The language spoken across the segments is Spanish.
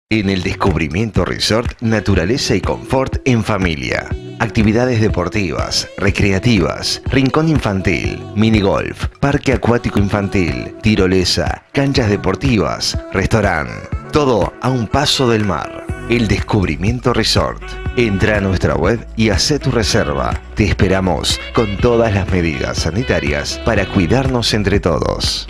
En el Descubrimiento Resort, naturaleza y confort en familia. Actividades deportivas, recreativas, rincón infantil, minigolf, parque acuático infantil, tirolesa, canchas deportivas, restaurante. Todo a un paso del mar. El Descubrimiento Resort. Entra a nuestra web y haz tu reserva. Te esperamos con todas las medidas sanitarias para cuidarnos entre todos.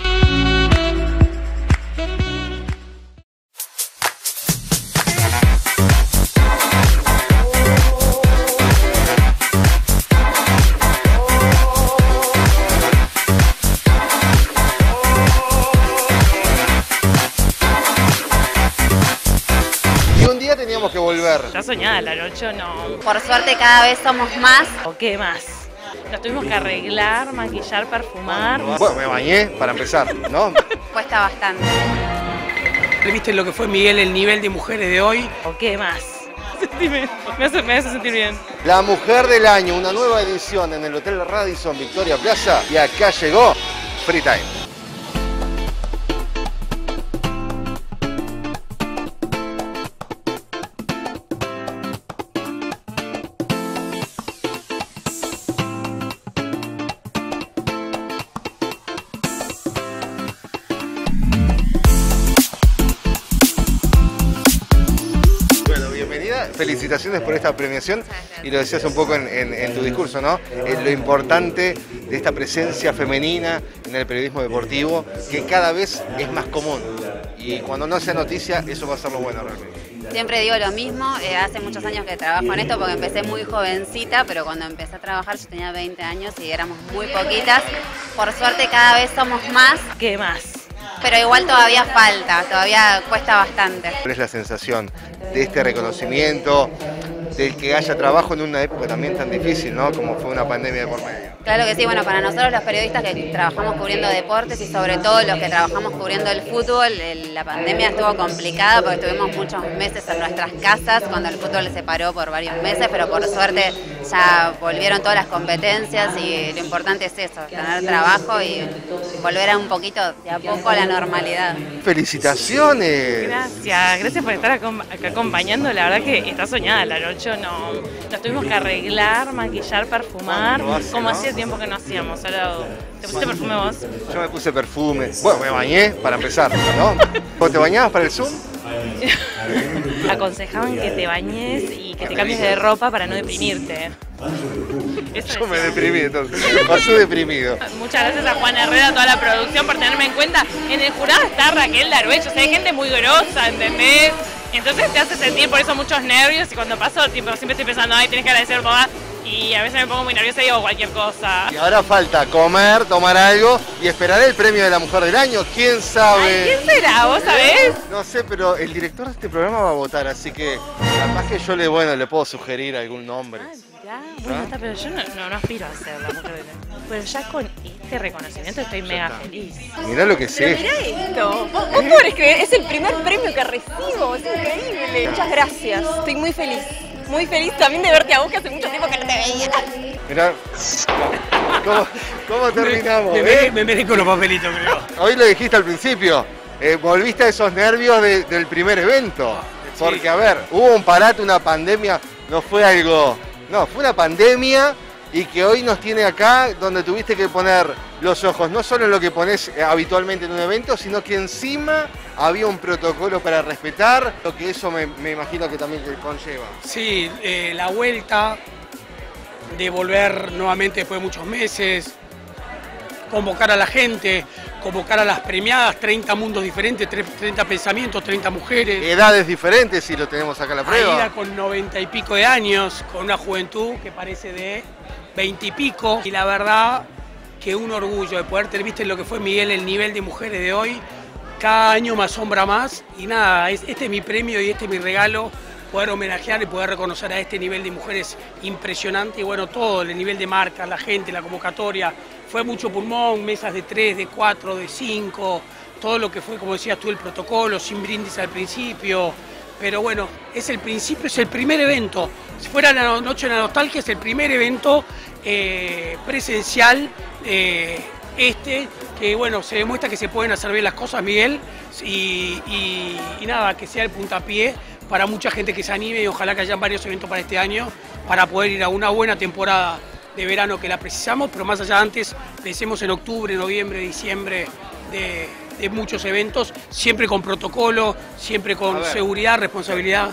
Teníamos que volver. Está soñada la noche, no. Por suerte cada vez somos más. ¿O qué más? Nos tuvimos que arreglar, maquillar, perfumar. Bueno, me bañé para empezar, ¿no? Cuesta bastante. ¿Viste lo que fue, Miguel, el nivel de mujeres de hoy? ¿O qué más? Me hace sentir bien. La mujer del año, una nueva edición en el Hotel Radisson Victoria Plaza. Y acá llegó Free Time. Felicitaciones por esta premiación y lo decías un poco en tu discurso, ¿no? Lo importante de esta presencia femenina en el periodismo deportivo, que cada vez es más común y cuando no sea noticia, eso va a ser lo bueno realmente. Siempre digo lo mismo, hace muchos años que trabajo en esto porque empecé muy jovencita, pero cuando empecé a trabajar yo tenía 20 años y éramos muy poquitas. Por suerte cada vez somos más. ¿Qué más? Pero igual todavía falta, todavía cuesta bastante. ¿Cuál es la sensación de este reconocimiento, del que haya trabajo en una época también tan difícil, ¿no? Como fue una pandemia de por medio? Claro que sí, bueno, para nosotros los periodistas que trabajamos cubriendo deportes y sobre todo los que trabajamos cubriendo el fútbol, la pandemia estuvo complicada porque estuvimos muchos meses en nuestras casas cuando el fútbol se paró por varios meses, pero por suerte ya volvieron todas las competencias y lo importante es eso, tener trabajo y volver a un poquito de a poco a la normalidad. ¡Felicitaciones! Gracias por estar acá acompañando, la verdad que está soñada la noche, no. Nos tuvimos que arreglar, maquillar, perfumar, como hacía tiempo que no hacíamos. Solo... ¿Te pusiste perfume vos? Yo me puse perfume. Bueno, me bañé para empezar, ¿no? ¿Vos te bañabas para el Zoom? Aconsejaban que te bañes y que te cambies de ropa para no deprimirte. Yo me deprimí entonces, pasé deprimido. Muchas gracias a Juan Herrera, a toda la producción por tenerme en cuenta. En el jurado está Raquel Daruech, o sea, hay gente muy grosa, ¿entendés? Entonces te hace sentir por eso muchos nervios y cuando paso siempre estoy pensando, ay, tenés que agradecer papá. Y a veces me pongo muy nerviosa y digo cualquier cosa. Y ahora falta comer, tomar algo y esperar el premio de la mujer del año. ¿Quién sabe? Ay, ¿quién será? ¿Vos sabés? No sé, pero el director de este programa va a votar, así que capaz que yo le puedo sugerir algún nombre. Ya, bueno, está, pero yo no aspiro a ser la mujer del año. Pero ya con este reconocimiento estoy mega feliz. Mirá lo que sé. Mirá esto. ¿Vos podés creer? Es el primer premio que recibo. Es increíble. Muchas gracias. Estoy muy feliz. Muy feliz también de verte a vos, que hace mucho tiempo que no te veía. Mirá, ¿cómo terminamos? Me merezco los papelitos, creo. Hoy lo dijiste al principio, volviste a esos nervios del primer evento. Porque, a ver, hubo un parate, una pandemia, no fue algo... No, fue una pandemia y que hoy nos tiene acá donde tuviste que poner los ojos, no solo en lo que pones habitualmente en un evento, sino que encima había un protocolo para respetar, lo que eso me imagino que también conlleva. Sí, la vuelta de volver nuevamente después de muchos meses, convocar a la gente, convocar a las premiadas, 30 mundos diferentes, 30 pensamientos, 30 mujeres. Edades diferentes, si lo tenemos acá en la prueba. Aida con 90 y pico de años, con una juventud que parece de 20 y pico. Y la verdad que un orgullo de poder tener, viste lo que fue, Miguel, el nivel de mujeres de hoy. Cada año me asombra más y nada, este es mi premio y este es mi regalo, poder homenajear y poder reconocer a este nivel de mujeres impresionante y bueno, todo, el nivel de marca, la gente, la convocatoria, fue mucho pulmón, mesas de 3, de 4, de 5, todo lo que fue, como decías tú, el protocolo, sin brindis al principio, pero bueno, es el principio, es el primer evento, si fuera la Noche de la Nostalgia, es el primer evento presencial que bueno, se demuestra que se pueden hacer bien las cosas, Miguel, y nada, que sea el puntapié para mucha gente que se anime y ojalá que hayan varios eventos para este año para poder ir a una buena temporada de verano que la precisamos, pero más allá antes, pensemos en octubre, noviembre, diciembre de muchos eventos, siempre con protocolo, siempre con seguridad, responsabilidad.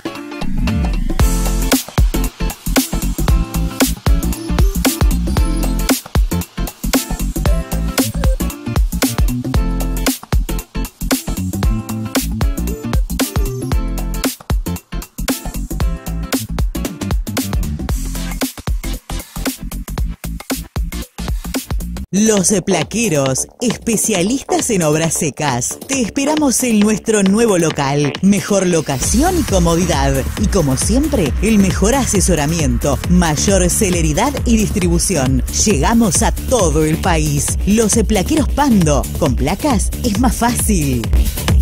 Los Plaqueros, especialistas en obras secas. Te esperamos en nuestro nuevo local. Mejor locación y comodidad. Y como siempre, el mejor asesoramiento, mayor celeridad y distribución. Llegamos a todo el país. Los Plaqueros Pando. Con placas es más fácil.